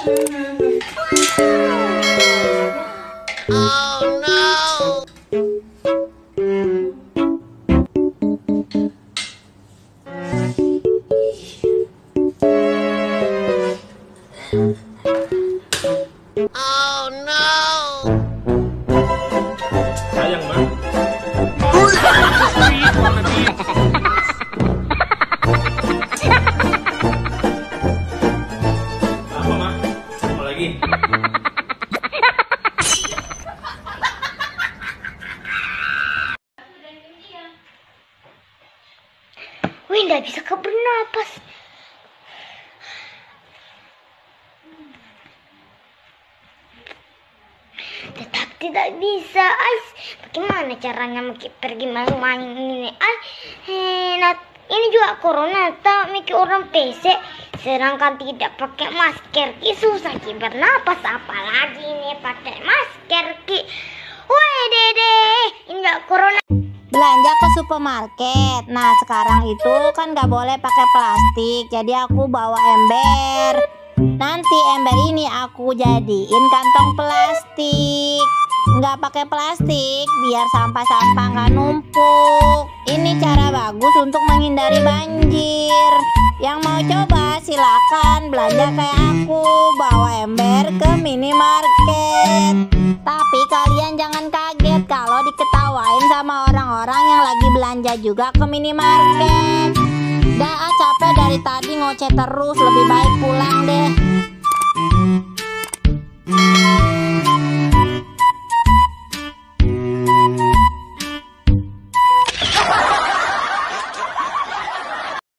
Oh no. Oh no. Sayang, Mak. Apa, Mak? Apa lagi? Wih, nggak bisa bernapas. Tetap tidak bisa. Bagaimana caranya pergi main-main ini? Ini juga corona, tak mikir orang PC. Sedangkan tidak pakai masker, susah bernapas. Apalagi ini pakai masker, Woi dede, ini juga corona. Belanja ke supermarket. Nah sekarang itu kan gak boleh pakai plastik, jadi aku bawa ember. Nanti ember ini aku jadiin kantong plastik. Nggak pakai plastik biar sampah-sampah nggak numpuk. Ini cara bagus untuk menghindari banjir. Yang mau coba silakan belanja kayak aku, bawa ember ke minimarket. Tapi kalian jangan kaget kalau diketawain sama orang-orang yang lagi belanja juga ke minimarket. Dah capek dari tadi ngoceh terus, lebih baik pulang deh.